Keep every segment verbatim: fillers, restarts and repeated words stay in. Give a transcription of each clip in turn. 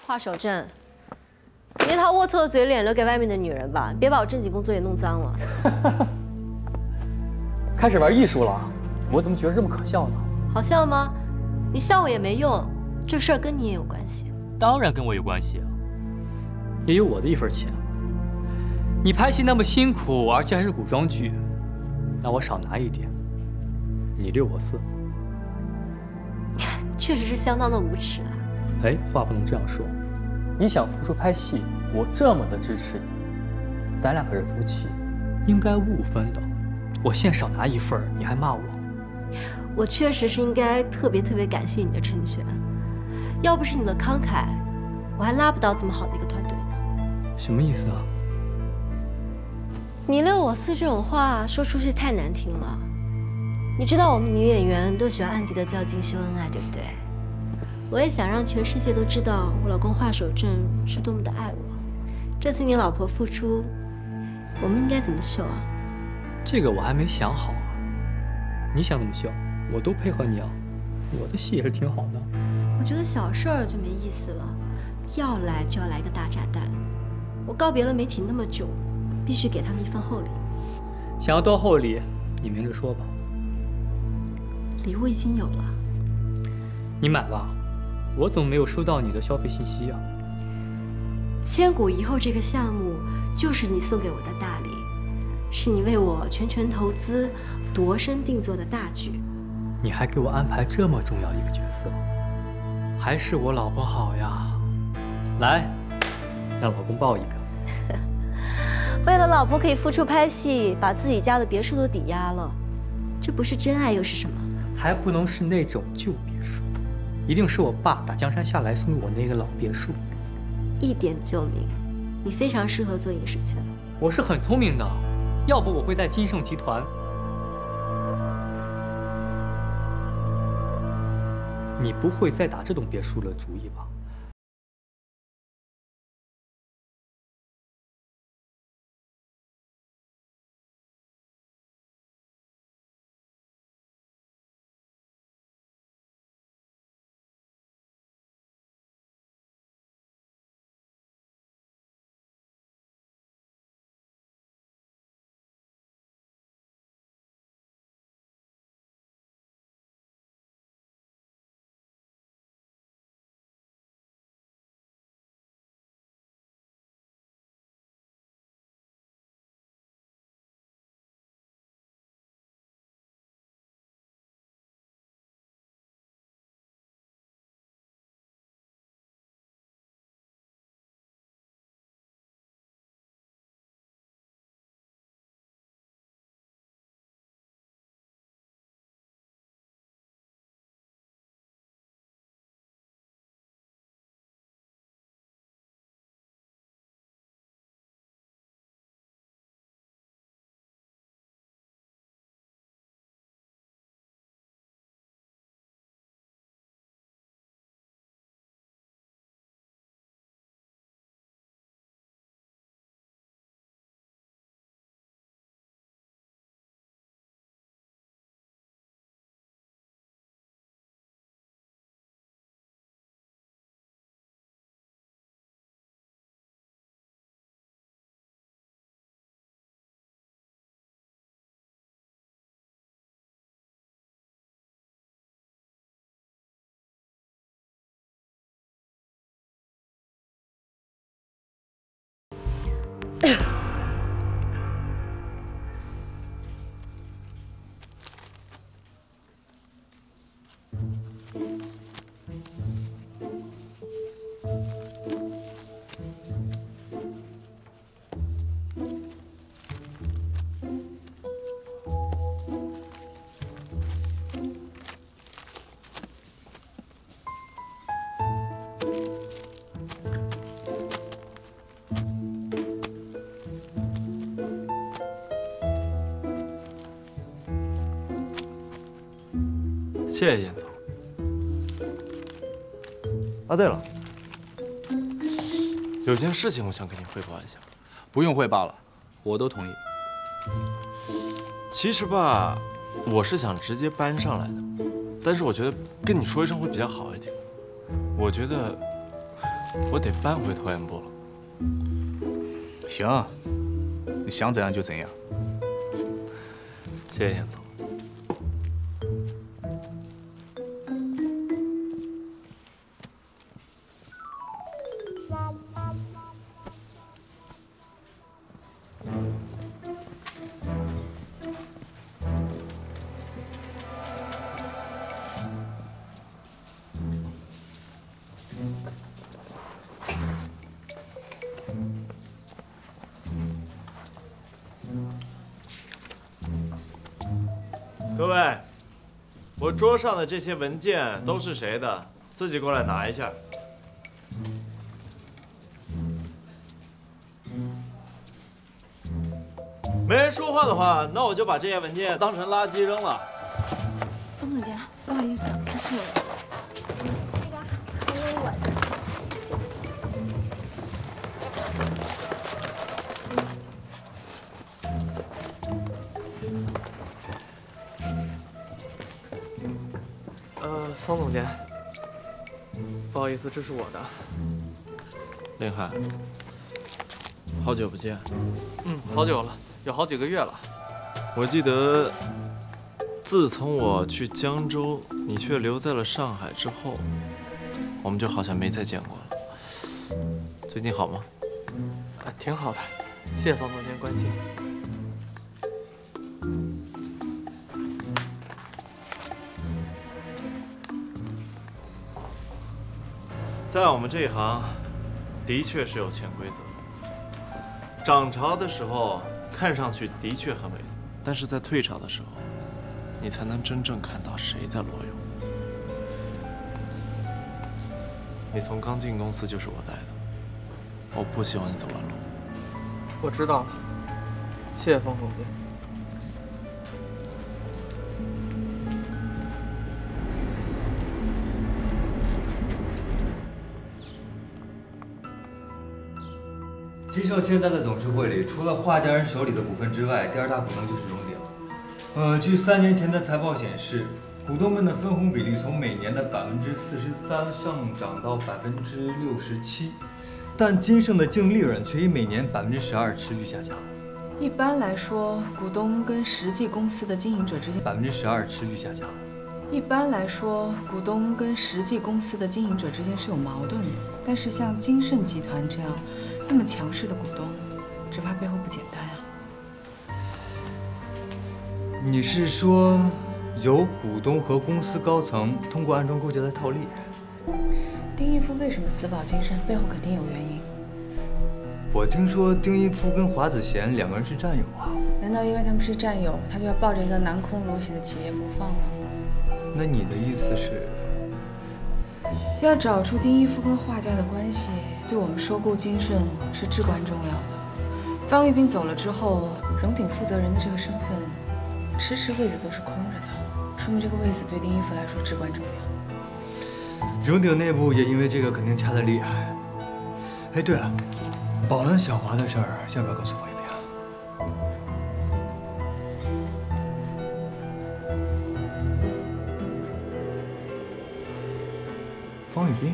华守正，你那套龌龊的嘴脸留给外面的女人吧，别把我正经工作也弄脏了。 开始玩艺术了，我怎么觉得这么可笑呢？ 好笑吗？你笑我也没用，这事儿跟你也有关系。 当然跟我有关系啊，也有我的一份钱。你拍戏那么辛苦，而且还是古装剧，那我少拿一点，你六我四。 确实是相当的无耻啊！ 哎，话不能这样说。你想复出拍戏，我这么的支持你，咱俩可是夫妻，应该五五分的。我现少拿一份，你还骂我？ 我确实是应该特别特别感谢你的成全，要不是你的慷慨，我还拉不到这么好的一个团队呢。 什么意思啊？ 你六我四这种话说出去太难听了。你知道我们女演员都喜欢暗地的较劲秀恩爱，对不对？我也想让全世界都知道我老公华守正是多么的爱我。这次你老婆复出，我们应该怎么秀啊？ 这个我还没想好啊。你想怎么秀，我都配合你啊。我的戏也是挺好的。 我觉得小事儿就没意思了，要来就要来个大炸弹。我告别了媒体那么久，必须给他们一份厚礼。 想要多厚礼，你明着说吧。 礼物已经有了， 你买了？我怎么没有收到你的消费信息啊？ 千古遗后这个项目就是你送给我的大礼，是你为我全权投资、度身定做的大剧。 你还给我安排这么重要一个角色，还是我老婆好呀！来，让老公抱一个。 为了老婆可以复出拍戏，把自己家的别墅都抵押了，这不是真爱又是什么？ 还不能是那种旧别墅，一定是我爸打江山下来送给我那个老别墅。 一点就明，你非常适合做影视圈。 我是很聪明的，要不我会在金盛集团。你不会再打这种别墅的主意吧？ 谢谢严总。啊，对了，有件事情我想跟你汇报一下。 不用汇报了，我都同意。 其实吧，我是想直接搬上来的，但是我觉得跟你说一声会比较好一点。我觉得我得搬回拖延部了。 行，你想怎样就怎样。 谢谢严总。 各位，我桌上的这些文件都是谁的？自己过来拿一下。没人说话的话，那我就把这些文件当成垃圾扔了。 方总监，不好意思，这是我的。这个还有我的。 呃，方总监，不好意思，这是我的。 林海，好久不见。 嗯，好久了，有好几个月了。 我记得，自从我去江州，你却留在了上海之后，我们就好像没再见过了。最近好吗？ 啊，挺好的，谢谢方总监关心。 在我们这一行，的确是有潜规则。涨潮的时候，看上去的确很伟大，但是在退潮的时候，你才能真正看到谁在裸泳。你从刚进公司就是我带的，我不希望你走弯路。 我知道了，谢谢方总监。 金盛现在的董事会里，除了华家人手里的股份之外，第二大股东就是荣鼎。呃，据三年前的财报显示，股东们的分红比例从每年的百分之四十三上涨到百分之六十七，但金盛的净利润却以每年百分之十二持续下降。 一般来说，股东跟实际公司的经营者之间百分之十二持续下降。 一般来说，股东跟实际公司的经营者之间是有矛盾的。但是像金盛集团这样那么强势的股东，只怕背后不简单啊。 你是说，有股东和公司高层通过暗中勾结来套利？ 丁一夫为什么死保金盛，背后肯定有原因。 我听说丁一夫跟华子贤两个人是战友啊。 难道因为他们是战友，他就要抱着一个囊空如洗的企业不放吗？ 那你的意思是？ 要找出丁一夫跟华家的关系，对我们收购金盛是至关重要的。方玉斌走了之后，荣鼎负责人的这个身份，迟迟位子都是空着的，说明这个位子对丁一夫来说至关重要。 荣鼎内部也因为这个肯定掐得厉害。哎，对了，保安小华的事儿，要不要告诉方玉斌啊？方玉斌，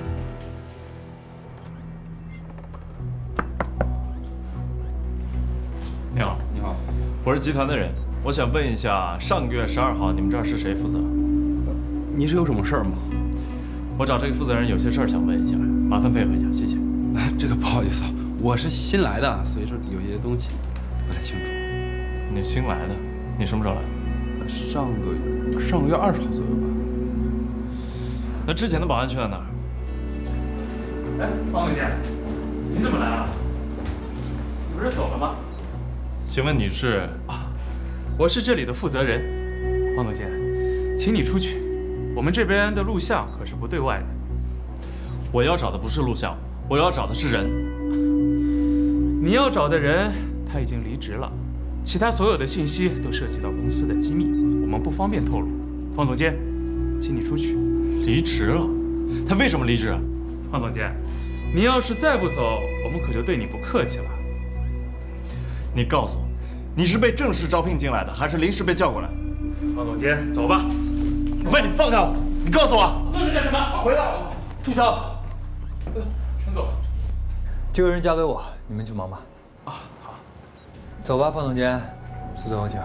你好，你好，我是集团的人，我想问一下，上个月十二号你们这儿是谁负责？ 你是有什么事儿吗？ 我找这个负责人有些事儿想问一下，麻烦配合一下，谢谢。 这个不好意思啊，我是新来的，所以说有些东西不太清楚。 你新来的？你什么时候来的？ 上个上个月二十号左右吧。 那之前的保安去了哪儿？ 哎，方总监，你怎么来了？你不是走了吗？ 请问你是？ 啊，我是这里的负责人，方总监，请你出去。我们这边的录像可是不对外的。 我要找的不是录像，我要找的是人。 你要找的人他已经离职了，其他所有的信息都涉及到公司的机密，我们不方便透露。方总监，请你出去。 离职了？他为什么离职？ 方总监，你要是再不走，我们可就对你不客气了。 你告诉我，你是被正式招聘进来的，还是临时被叫过来？ 方总监，走吧。 喂，你放开我！你告诉我， 愣着干什么？回来！ 住手！ 陈总， 这个人交给我，你们去忙吧。 啊，好。 走吧，方总监，苏总有请。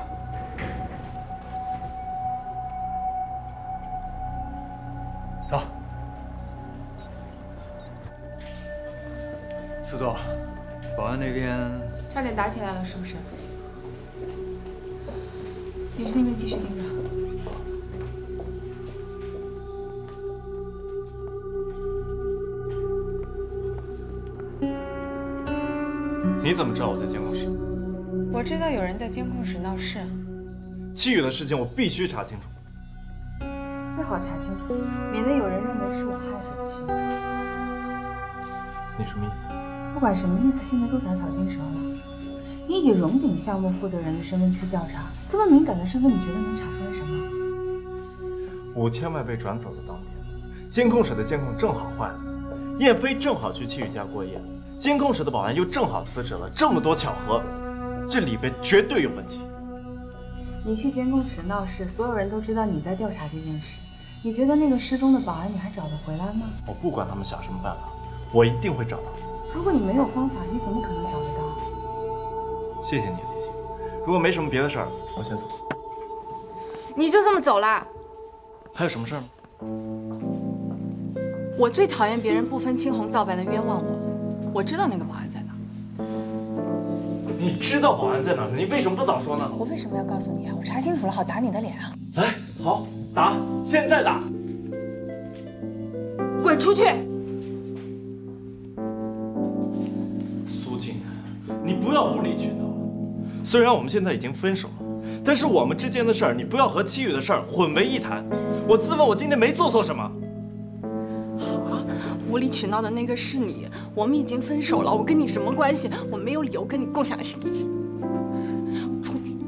走。苏总，保安那边差点打起来了，是不是？你去那边继续盯着。 你怎么知道我在监控室？ 我知道有人在监控室闹事。 戚宇的事情我必须查清楚。 最好查清楚，免得有人认为是我害死的戚宇。 你什么意思？ 不管什么意思，现在都打草惊蛇了。你以荣鼎项目负责人的身份去调查，这么敏感的身份，你觉得能查出来什么？ 五千万被转走的当天，监控室的监控正好坏了，燕飞正好去戚宇家过夜，监控室的保安又正好辞职了，这么多巧合，这里边绝对有问题。 你去监控室闹事，所有人都知道你在调查这件事，你觉得那个失踪的保安你还找得回来吗？ 我不管他们想什么办法，我一定会找到。 如果你没有方法，你怎么可能找得到？ 谢谢你的提醒。如果没什么别的事儿，我先走。 你就这么走啦？ 还有什么事儿吗？ 我最讨厌别人不分青红皂白的冤枉我。我知道那个保安在哪。 你知道保安在哪儿？你为什么不早说呢？ 我为什么要告诉你啊？我查清楚了，好打你的脸啊！ 来，好，打，现在打！ 滚出去！ 苏静，你不要无理取闹。虽然我们现在已经分手了，但是我们之间的事儿，你不要和戚宇的事儿混为一谈。我自问，我今天没做错什么。 好，无理取闹的那个是你。我们已经分手了，我跟你什么关系？我没有理由跟你共享幸福。出去！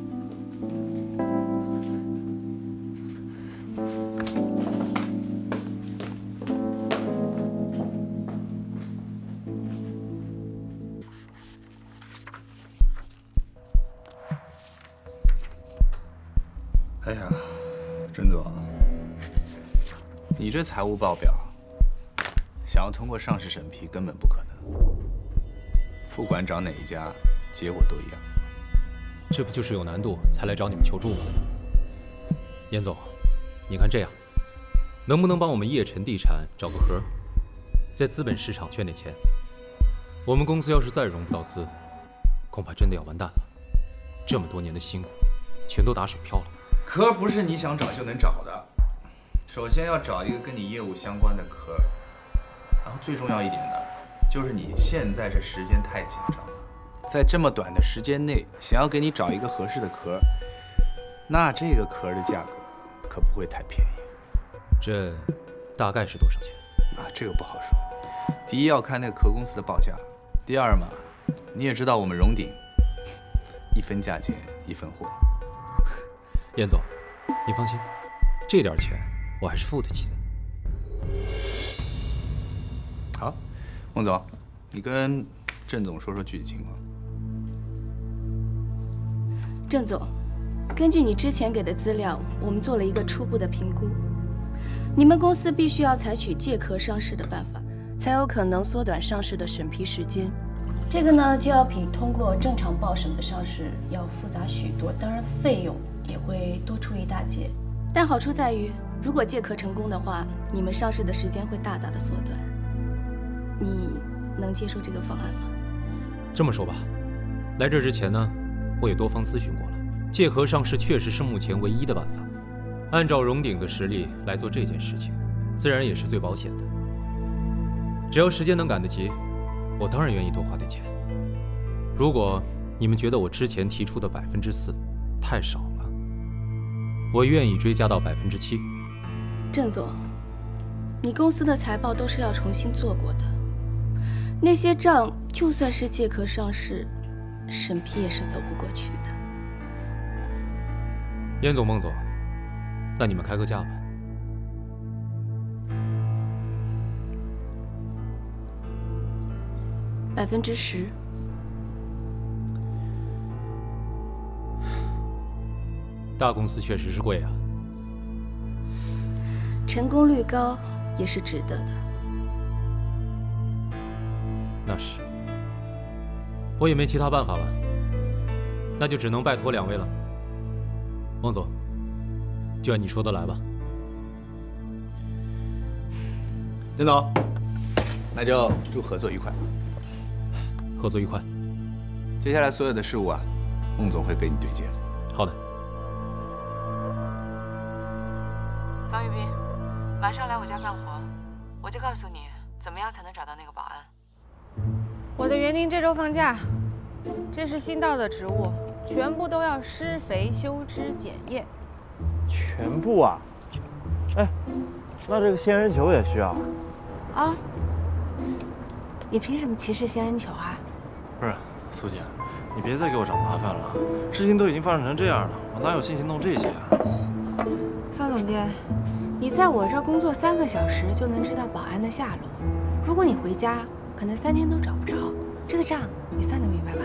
哎呀，郑总，你这财务报表，想要通过上市审批根本不可能。不管找哪一家，结果都一样。 这不就是有难度才来找你们求助吗？严总，你看这样，能不能帮我们叶辰地产找个核，在资本市场圈点钱？我们公司要是再融不到资，恐怕真的要完蛋了。这么多年的辛苦，全都打水漂了。 壳不是你想找就能找的，首先要找一个跟你业务相关的壳，然后最重要一点呢，就是你现在这时间太紧张了，在这么短的时间内想要给你找一个合适的壳，那这个壳的价格可不会太便宜。 这大概是多少钱？ 啊，这个不好说。第一要看那个壳公司的报价，第二嘛，你也知道我们荣鼎一分价钱一分货。 严总，你放心，这点钱我还是付得起的。 好，孟总，你跟郑总说说具体情况。 郑总，根据你之前给的资料，我们做了一个初步的评估。你们公司必须要采取借壳上市的办法，才有可能缩短上市的审批时间。这个呢，就要比通过正常报审的上市要复杂许多，当然费用也会多出一大截。但好处在于，如果借壳成功的话，你们上市的时间会大大的缩短。你能接受这个方案吗？ 这么说吧，来这之前呢，我也多方咨询过了，借壳上市确实是目前唯一的办法。按照荣鼎的实力来做这件事情，自然也是最保险的。只要时间能赶得及，我当然愿意多花点钱。如果你们觉得我之前提出的百分之四太少了，我愿意追加到百分之七。 郑总，你公司的财报都是要重新做过的，那些账就算是借壳上市，审批也是走不过去的。 严总、孟总，那你们开个价吧。 百分之十。 大公司确实是贵啊， 成功率高也是值得的。 那是，我也没其他办法了，那就只能拜托两位了。汪总，就按你说的来吧。 林总，那就祝合作愉快。 合作愉快。 接下来所有的事务啊，孟总会跟你对接的。 好的。 方玉斌，晚上来我家干活，我就告诉你怎么样才能找到那个保安。 我的园丁这周放假，这是新到的植物，全部都要施肥、修枝、剪叶。 全部啊？哎，那这个仙人球也需要啊？你凭什么歧视仙人球啊？ 不是，苏姐，你别再给我找麻烦了。事情都已经发展成这样了，我哪有心情弄这些啊？ 方总监，你在我这儿工作三个小时就能知道保安的下落，如果你回家，可能三天都找不着。这个账你算得明白吧？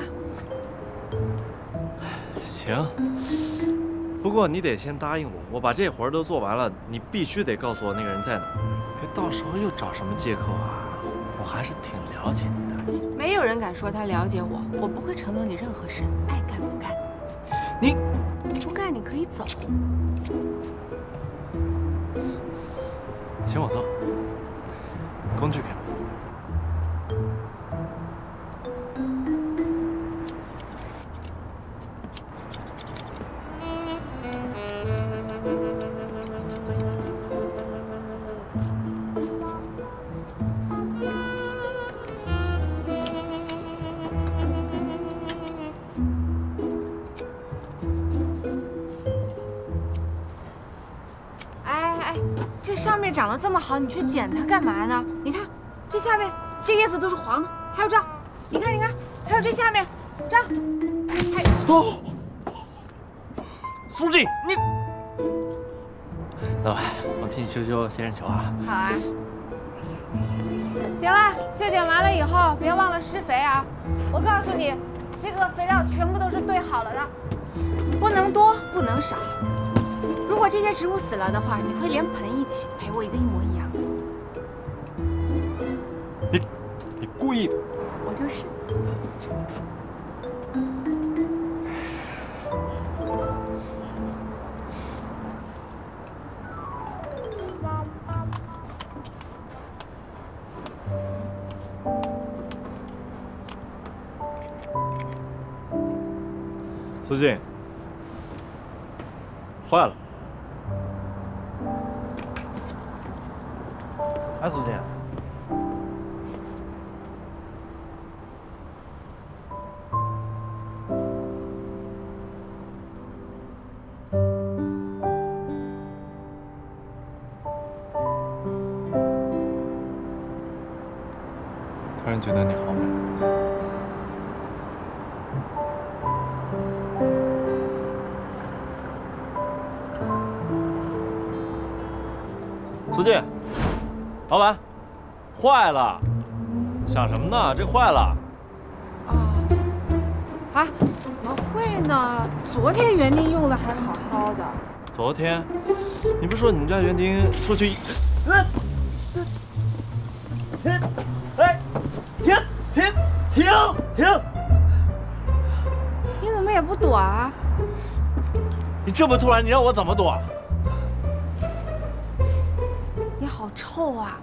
行，不过你得先答应我，我把这活儿都做完了，你必须得告诉我那个人在哪儿，别到时候又找什么借口啊。我还是挺了解你的。 没有人敢说他了解我，我不会承诺你任何事，爱干不干。 你不干你可以走。 请我坐，工具给我。 上面长得这么好，你去剪它干嘛呢？你看，这下面这叶子都是黄的，还有这，你看，你看，还有这下面这，还哦，苏静，你，老板，我替你修修仙人球啊。 好啊。行了，修剪完了以后别忘了施肥啊！我告诉你，这个肥料全部都是兑好了的，不能多，不能少。如果这些植物死了的话，你会连盆一起赔我一个一模一样。 你，你故意的。 我就是。 苏静，坏了。 哎，苏静， 突然觉得你好美。苏静。老板，坏了！想什么呢？这坏了。 啊啊？怎么会呢？昨天园丁用的还好好的。 昨天，你不是说你们家园丁出去？停！哎，停停停停！ 你怎么也不躲啊？ 你这么突然，你让我怎么躲？ 你好臭啊！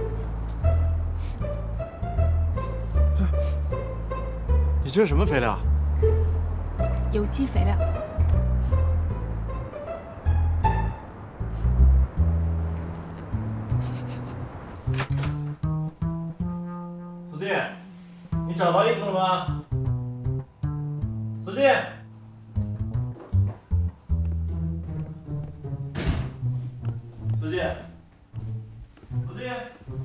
你这是什么肥料？ 有机肥料。 苏静，你找到衣服了吗？苏静。苏静。苏静。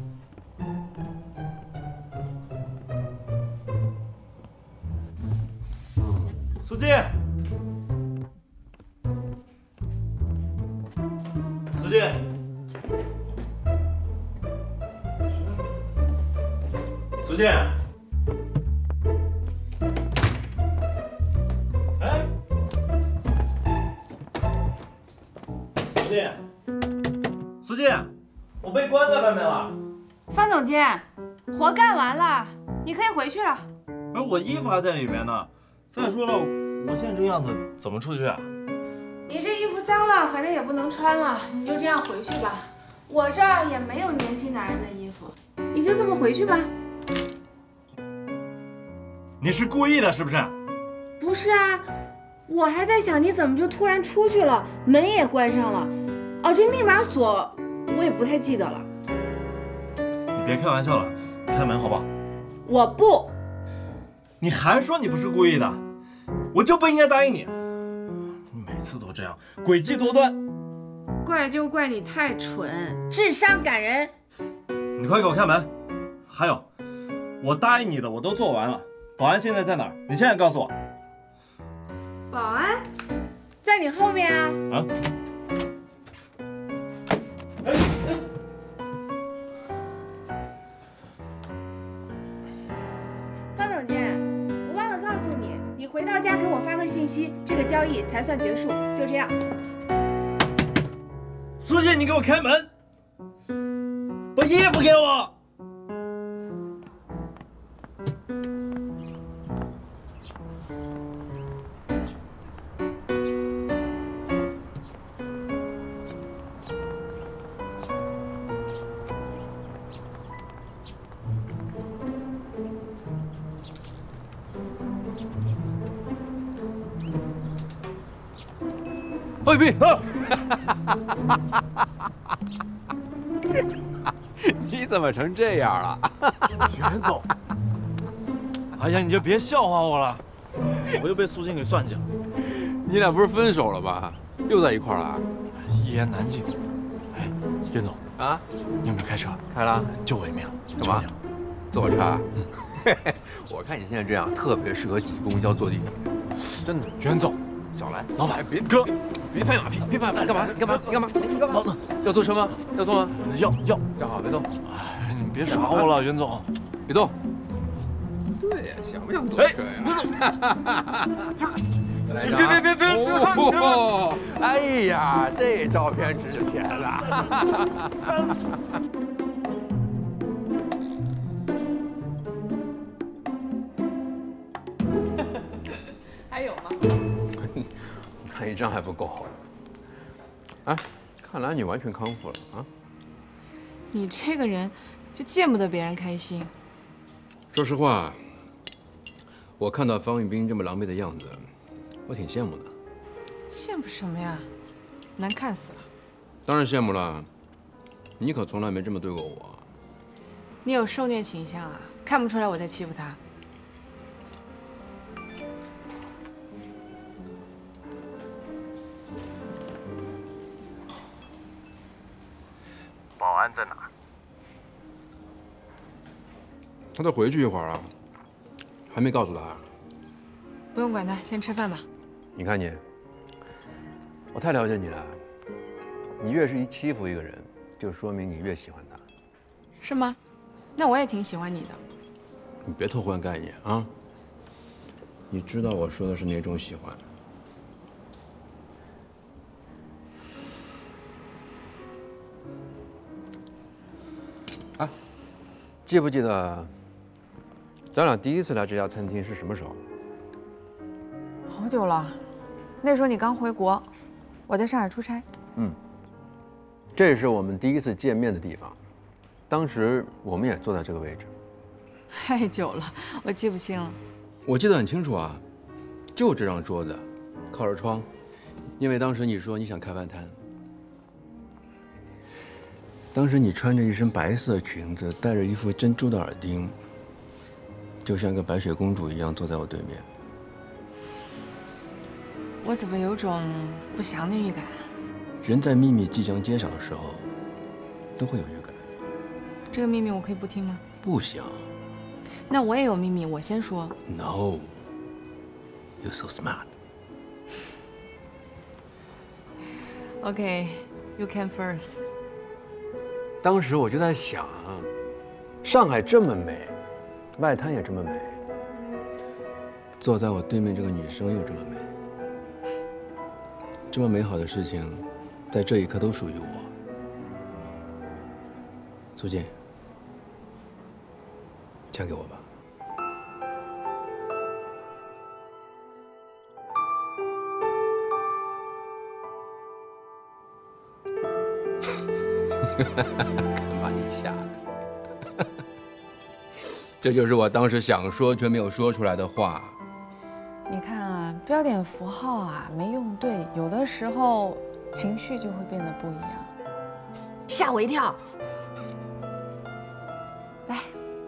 苏静。苏静。苏静。哎。苏静。苏静。我被关在外面了。 方总监，活干完了， 你可以回去了。 而我衣服还在里面呢。再说了，我现在这样子怎么出去啊？ 你这衣服脏了，反正也不能穿了，你就这样回去吧。我这儿也没有年轻男人的衣服，你就这么回去吧。 你是故意的，是不是？ 不是啊，我还在想你怎么就突然出去了，门也关上了。哦，这密码锁我也不太记得了。 你别开玩笑了，开门好不好？ 我不。 你还说你不是故意的，我就不应该答应你。你每次都这样，诡计多端。 怪就怪你太蠢，智商感人。 你快给我开门！还有，我答应你的我都做完了。保安现在在哪儿？你现在告诉我。 保安在你后面啊。啊。哎哎。方总监，我忘了告诉你，你回到家给我发个信息，这个交易才算结束。就这样。 苏姐，你给我开门！把衣服给我！ 方玉斌， 你怎么成这样了？ 袁总，哎呀，你就别笑话我了，我又被苏静给算计了。 你俩不是分手了吗？又在一块儿了？ 一言难尽。哎，袁总啊， 你有没有开车？ 开了， 救我一命， 干嘛？坐我车？ 嗯， 我看你现在这样特别适合挤公交坐地铁，真的。 袁总， 少来， 老板， 别哥。 别拍马屁，别拍马屁，干嘛？你干嘛？你干嘛？你干嘛？要坐车吗？要坐吗？ 要要。 站好，别动。 哎，你别耍我了，袁总。 别动。对呀，想不想坐车呀？来一张。别别别别！哦，哎呀，这照片值钱了。 还有吗？ 看一张还不够。哎，看来你完全康复了啊！ 你这个人就见不得别人开心。 说实话，我看到方玉斌这么狼狈的样子，我挺羡慕的。 羡慕什么呀？难看死了。 当然羡慕了，你可从来没这么对过我。 你有受虐倾向啊？看不出来我在欺负他。 保安在哪儿？ 他得回去一会儿啊，还没告诉他。 不用管他，先吃饭吧。 你看你，我太了解你了。你越是一欺负一个人，就说明你越喜欢他。 是吗？那我也挺喜欢你的。 你别偷换概念啊！你知道我说的是哪种喜欢？啊，记不记得咱俩第一次来这家餐厅是什么时候？ 好久了，那时候你刚回国，我在上海出差。 嗯，这是我们第一次见面的地方，当时我们也坐在这个位置。 太久了，我记不清了。 我记得很清楚啊，就这张桌子，靠着窗，因为当时你说你想开饭摊。当时你穿着一身白色的裙子，戴着一副珍珠的耳钉，就像个白雪公主一样坐在我对面。 我怎么有种不祥的预感？ 人在秘密即将揭晓的时候，都会有预感。 这个秘密我可以不听吗？ 不行。 那我也有秘密，我先说。 No, you're so smart. Okay, you can first. 当时我就在想，上海这么美，外滩也这么美，坐在我对面这个女生又这么美，这么美好的事情，在这一刻都属于我。苏静，嫁给我吧。 敢把你吓的。这就是我当时想说却没有说出来的话。 你看啊，标点符号啊没用对，有的时候情绪就会变得不一样。 吓我一跳！ 来，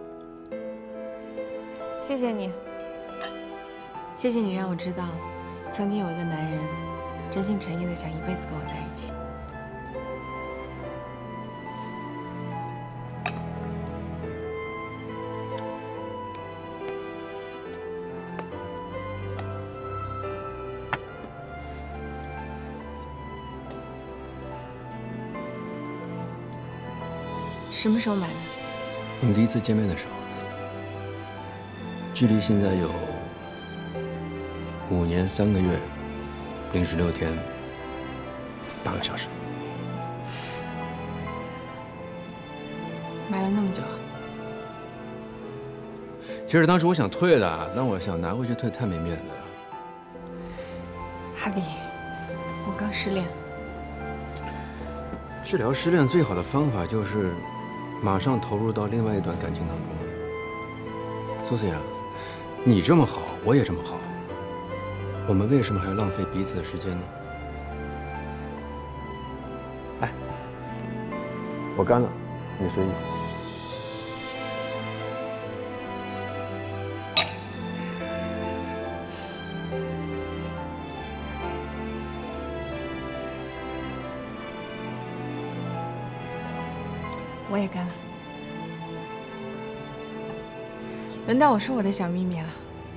谢谢你， 谢谢你让我知道，曾经有一个男人真心诚意的想一辈子跟我在一起。什么时候买的？ 我们第一次见面的时候，距离现在有五年三个月零十六天八个小时。 买了那么久啊？ 其实当时我想退的，但我想拿回去退太没面子了。 哈比，我刚失恋。 治疗失恋最好的方法就是马上投入到另外一段感情当中。苏西亚，你这么好，我也这么好，我们为什么还要浪费彼此的时间呢？来，我干了，你随意。 我也干了。轮到我说我的小秘密了。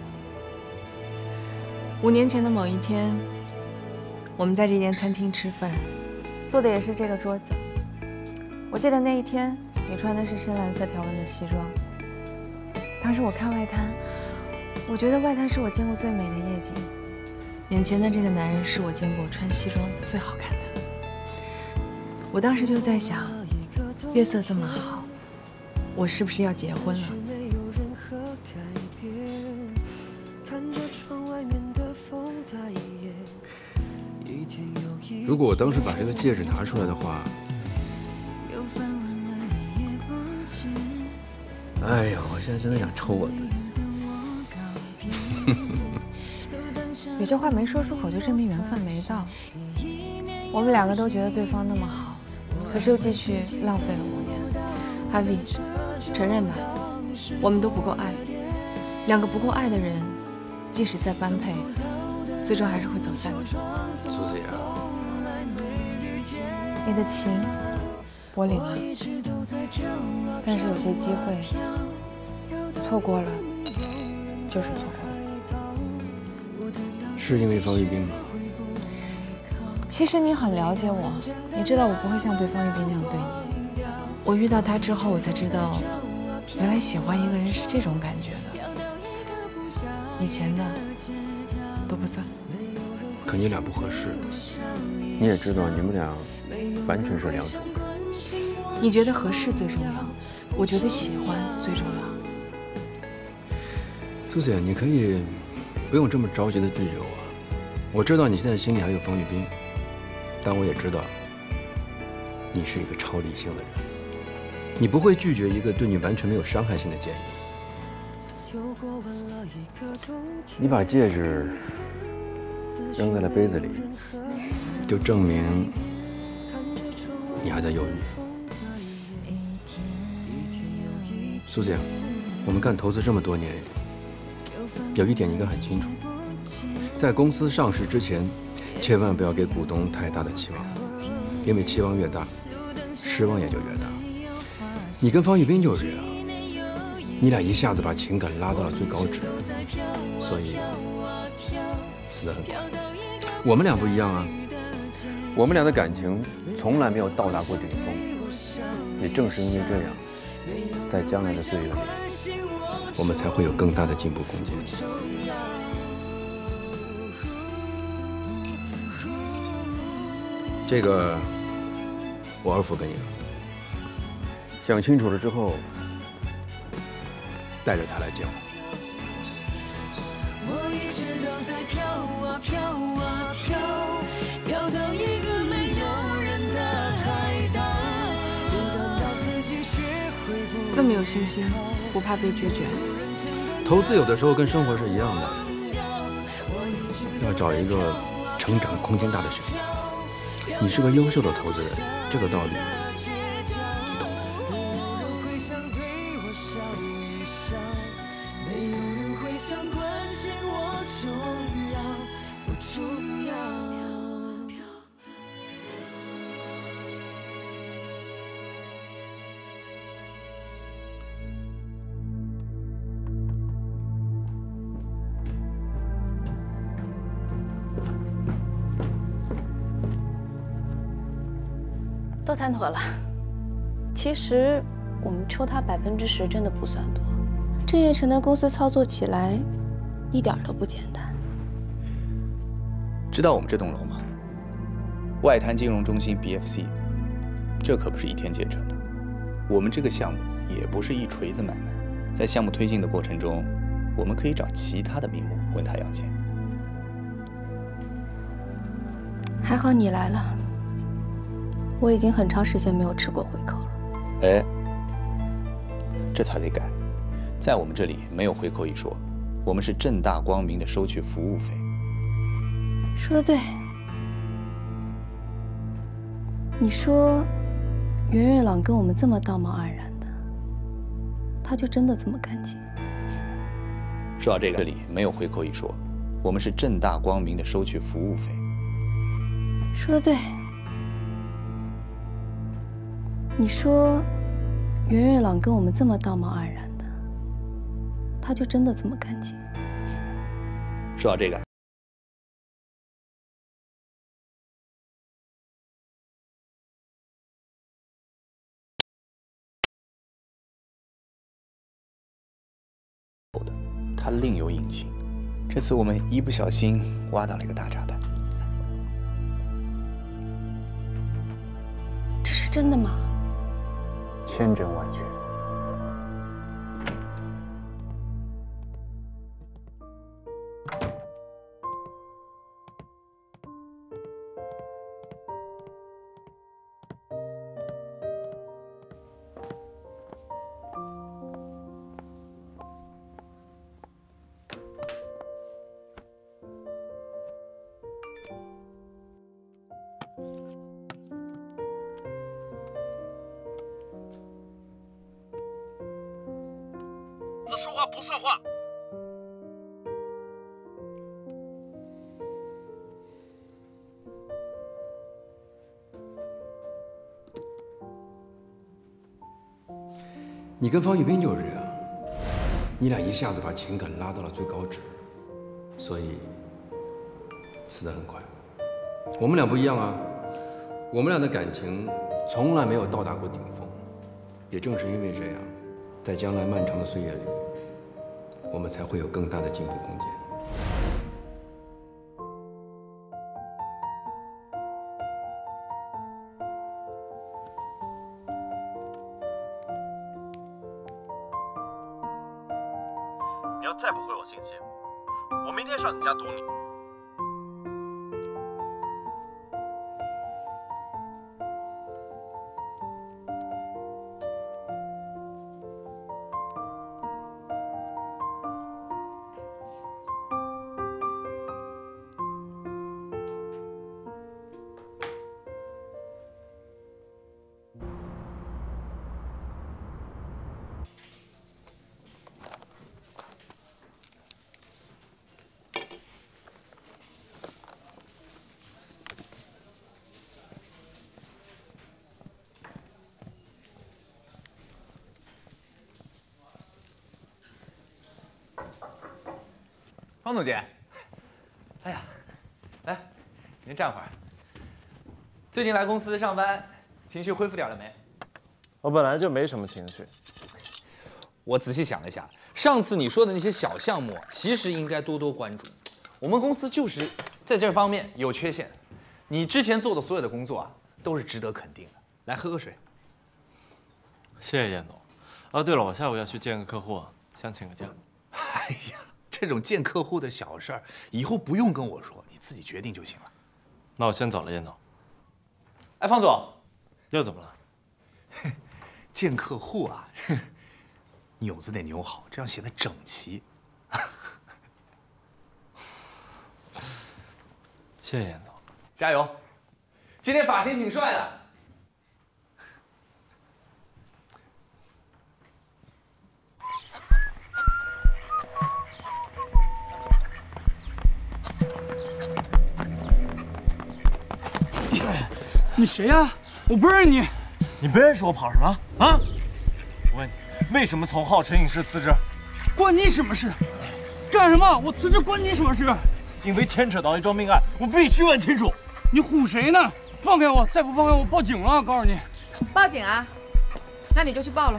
五年前的某一天，我们在这间餐厅吃饭，坐的也是这个桌子。我记得那一天，你穿的是深蓝色条纹的西装。当时我看外滩，我觉得外滩是我见过最美的夜景。眼前的这个男人是我见过穿西装最好看的。我当时就在想，月色这么好，我是不是要结婚了？ 如果我当时把这个戒指拿出来的话，哎呀，我现在真的想抽我自己。 有些话没说出口，就证明缘分没到。我们两个都觉得对方那么好，可是又继续浪费了五年。哈维，承认吧，我们都不够爱。两个不够爱的人，即使再般配，最终还是会走散的。 苏子雅， 你的情我领了，但是有些机会错过了就是错过了。 是因为方玉斌吗？ 其实你很了解我，你知道我不会像对方玉斌那样对你。我遇到他之后，我才知道，原来喜欢一个人是这种感觉的。以前的都不算。 可你俩不合适，你也知道，你们俩完全是两种人。 你觉得合适最重要，我觉得喜欢最重要。 苏姐，你可以不用这么着急的拒绝我。我知道你现在心里还有方玉斌，但我也知道，你是一个超理性的人，你不会拒绝一个对你完全没有伤害性的建议。你把戒指扔在了杯子里，就证明你还在犹豫。苏姐，我们干投资这么多年，有一点你应该很清楚，在公司上市之前，千万不要给股东太大的期望，因为期望越大，失望也就越大。你跟方玉斌就是这样，你俩一下子把情感拉到了最高值，所以死得很快。我们俩不一样啊，我们俩的感情从来没有到达过顶峰，也正是因为这样，在将来的岁月里，我们才会有更大的进步空间。这个我二付给你了，想清楚了之后，带着他来见我。 我一直都在飘啊飘啊飘，飘到一个没有人的海岛， 这么有信心，不怕被拒绝？ 投资有的时候跟生活是一样的，要找一个成长空间大的选择。你是个优秀的投资人，这个道理你懂的。 都谈妥了。其实我们抽他百分之十真的不算多，这叶城的公司操作起来一点都不简单。 知道我们这栋楼吗？外滩金融中心 B F C， 这可不是一天建成的。我们这个项目也不是一锤子买卖，在项目推进的过程中，我们可以找其他的名目问他要钱。 还好你来了。我已经很长时间没有吃过回扣了。 哎，这才得改，在我们这里没有回扣一说，我们是正大光明的收取服务费。 说得对。你说，袁月朗跟我们这么道貌岸然的，他就真的这么干净？ 说到这个，这里没有回扣一说，我们是正大光明的收取服务费。 说得对。你说，袁月朗跟我们这么道貌岸然的，他就真的这么干净？ 说到这个，他另有隐情。这次我们一不小心挖到了一个大炸弹。 这是真的吗？ 千真万确。 说话不算话。 你跟方玉斌就是这样，你俩一下子把情感拉到了最高值，所以死得很快。我们俩不一样啊，我们俩的感情从来没有到达过顶峰，也正是因为这样，在将来漫长的岁月里，我们才会有更大的进步空间。 你要再不回我信息，我明天上你家堵你。 方总监，哎呀，来，您站会儿。最近来公司上班，情绪恢复点了没？ 我本来就没什么情绪。 我仔细想了一下，上次你说的那些小项目，其实应该多多关注。我们公司就是在这方面有缺陷。你之前做的所有的工作啊，都是值得肯定的。来，喝个水。 谢谢燕总。啊，对了，我下午要去见个客户，想请个假。 哎呀。这种见客户的小事儿，以后不用跟我说，你自己决定就行了。 那我先走了，燕总。 哎，方总， 又怎么了？ 见客户啊， 纽子得扭好，这样显得整齐。 谢谢严总， 加油！今天发型挺帅的。 你谁呀？我不认识你。 你不认识我跑什么啊？我问你，为什么从浩辰影视辞职？ 关你什么事？干什么？我辞职关你什么事？ 因为牵扯到一桩命案，我必须问清楚。 你唬谁呢？放开我！再不放开我，报警了！告诉你， 报警啊？那你就去报了。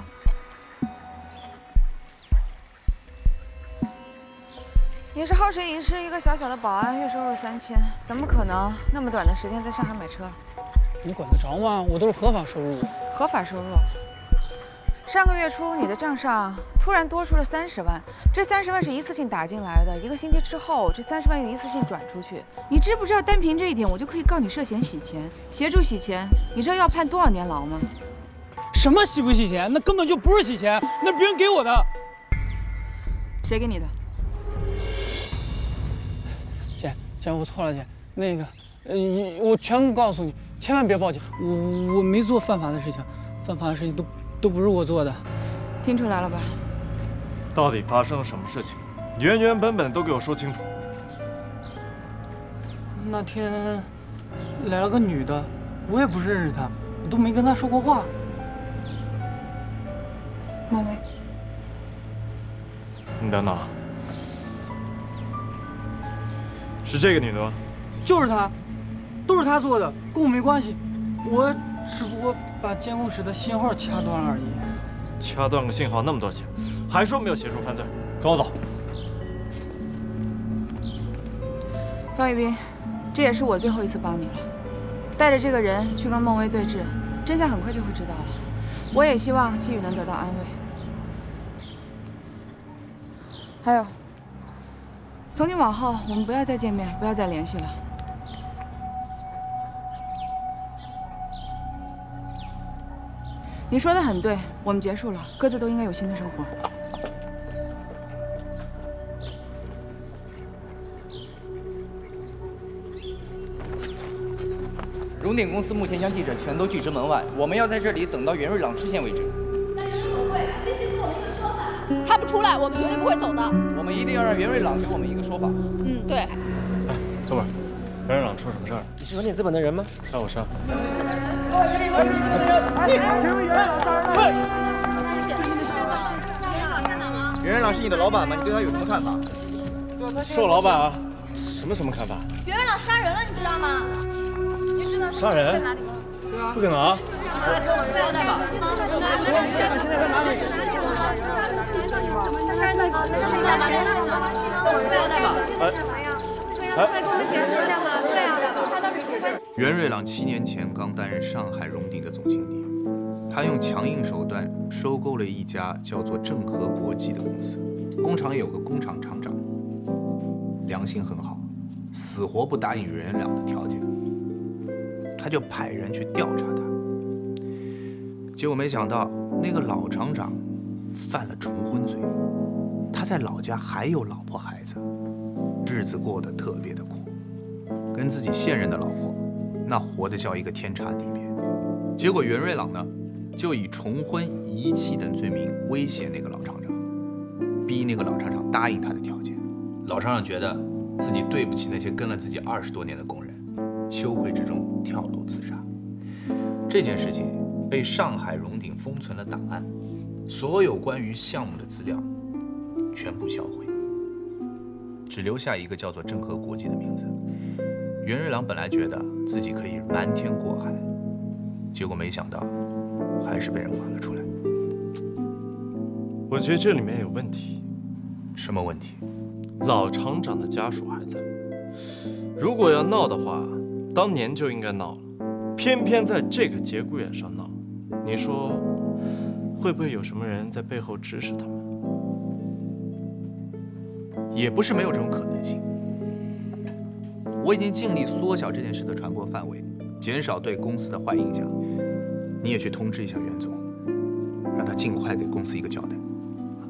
你是浩辰影视一个小小的保安，月收入三千，怎么可能那么短的时间在上海买车？ 你管得着吗？我都是合法收入。 合法收入。上个月初，你的账上突然多出了三十万，这三十万是一次性打进来的，一个星期之后，这三十万又一次性转出去。你知不知道，单凭这一点，我就可以告你涉嫌洗钱，协助洗钱。你知道要判多少年牢吗？ 什么洗不洗钱？那根本就不是洗钱，那是别人给我的。 谁给你的？ 姐，姐，我错了，姐，那个，呃，我全告诉你，千万别报警。我我没做犯法的事情，犯法的事情都。都不是我做的， 听出来了吧？ 到底发生了什么事情？原原本本都给我说清楚。 那天来了个女的，我也不认识她，我都没跟她说过话。 孟薇， 你等等，是这个女的吗？ 就是她，都是她做的，跟我没关系，我。只不过把监控室的信号掐断而已。 掐断个信号那么多钱，还说没有协助犯罪？跟我走。 方玉斌，这也是我最后一次帮你了。带着这个人去跟孟薇对峙，真相很快就会知道了。我也希望戚雨能得到安慰。还有，从今往后我们不要再见面，不要再联系了。你说的很对，我们结束了，各自都应该有新的生活。 荣鼎公司目前将记者全都拒之门外，我们要在这里等到袁瑞朗出现为止。 那袁总会必须给我们一个说法，他不出来，我们绝对不会走的。 我们一定要让袁瑞朗给我们一个说法。 嗯，对。 哎，哥们儿，袁瑞朗出什么事儿？ 你是荣鼎资本的人吗？ 是我是。 袁瑞朗是你的老板吗？你对他有什么看法？ 是我老板啊，什么什么看法？ 袁瑞朗杀人了，你知道吗？你知道杀人？ 对啊。 不可能啊！ 交代吧。现在在哪里？杀人的，等一下吧，交代吧。 哎。 哎，快给我们解释一下嘛！对啊，他当时是关。 袁瑞朗七年前刚担任上海荣鼎的总经理，他用强硬手段收购了一家叫做正和国际的公司，工厂有个工厂厂长，良心很好，死活不答应袁瑞朗的条件，他就派人去调查他，结果没想到那个老厂长犯了重婚罪，他在老家还有老婆孩子，日子过得特别的苦，跟自己现任的老婆那活得叫一个天差地别。结果袁瑞朗呢，就以重婚、遗弃等罪名威胁那个老厂长，逼那个老厂长答应他的条件。老厂长觉得自己对不起那些跟了自己二十多年的工人，羞愧之中跳楼自杀。这件事情被上海荣鼎封存了档案，所有关于项目的资料全部销毁，只留下一个叫做正和国际的名字。袁瑞朗本来觉得自己可以瞒天过海，结果没想到还是被人挖了出来。 我觉得这里面有问题。 什么问题？ 老厂长的家属还在，如果要闹的话，当年就应该闹了，偏偏在这个节骨眼上闹，你说会不会有什么人在背后指使他们？ 也不是没有这种可能性。我已经尽力缩小这件事的传播范围，减少对公司的坏影响。你也去通知一下袁总，让他尽快给公司一个交代。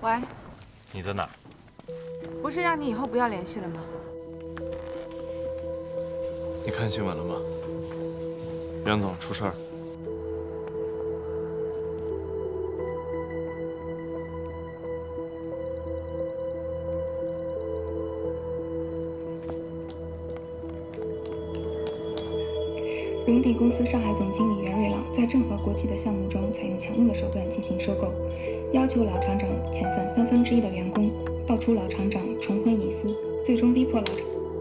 喂， 你在哪儿？ 不是让你以后不要联系了吗？ 你看新闻了吗？袁总出事儿。 荣鼎公司上海总经理袁瑞朗在正和国际的项目中采用强硬的手段进行收购，要求老厂长遣散三分之一的员工，爆出老厂长重婚隐私，最终逼迫老厂。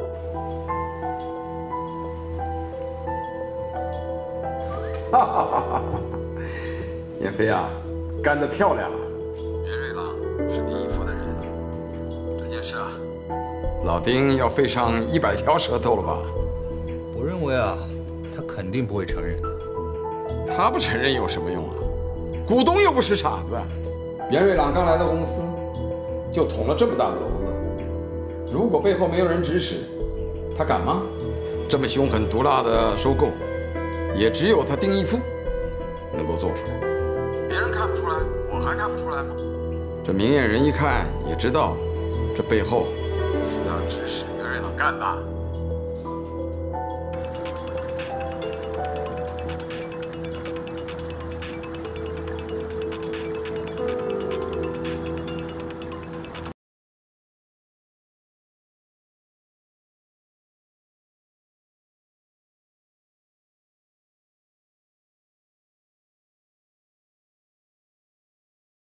哈哈哈哈！妍飞啊，干得漂亮啊！ 袁瑞朗是第一夫的人，这件事啊，老丁要费上一百条舌头了吧？ 我认为啊。 他肯定不会承认， 他不承认有什么用啊？股东又不是傻子。袁瑞朗刚来到公司，就捅了这么大的篓子，如果背后没有人指使，他敢吗？这么凶狠毒辣的收购，也只有他丁义夫能够做出来。别人看不出来，我还看不出来吗？这明眼人一看也知道，这背后是他指使袁瑞朗干的。